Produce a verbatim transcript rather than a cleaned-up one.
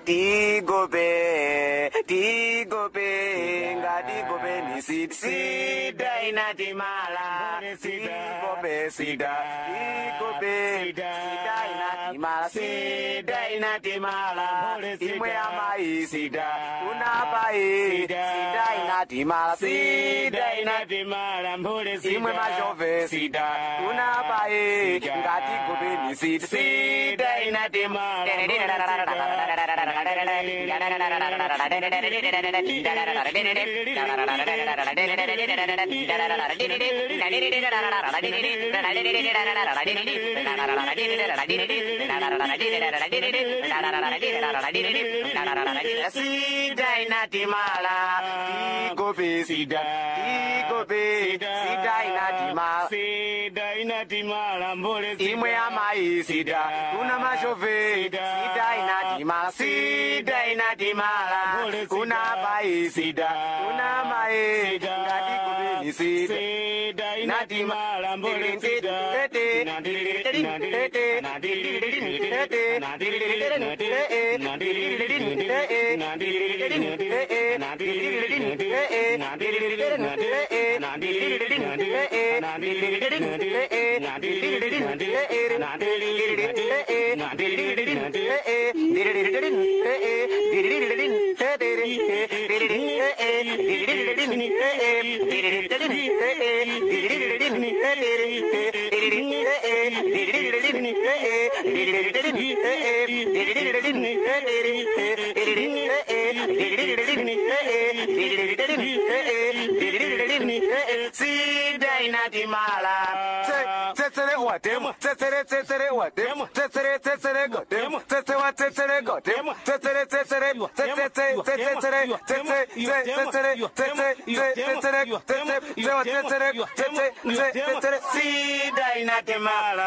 Tigobe, Tigobe, Ngadigobe ni sida, sida inatimala, Tigobe sida, Tigobe sida inatimala, sida inatimala, imwe amai sida, unapai sida inatimala, sida inatimala, imwe majove sida, unapai Ngadigobe ni sida, sida inatimala. Sida inatimala, Tigobe sida, Tigobe sida inatimala, sida inatimala, imwe amai sida, una majove sida inatimala, sida inatimala, una bai sida, una mai Ngadigobe ni sida inatimala, Sida inatimala, tsetsere watemo, tsetsere tsetsere watemo, tsetsere tsetsere gotemo, tsetse wa tsetsere gotemo, tsetsere tsetsere, tsetse tsetsere, tsetse tsetsere, tsetse tsetsere, tsetse wa tsetsere, tsetse tsetsere. Sida inatimala,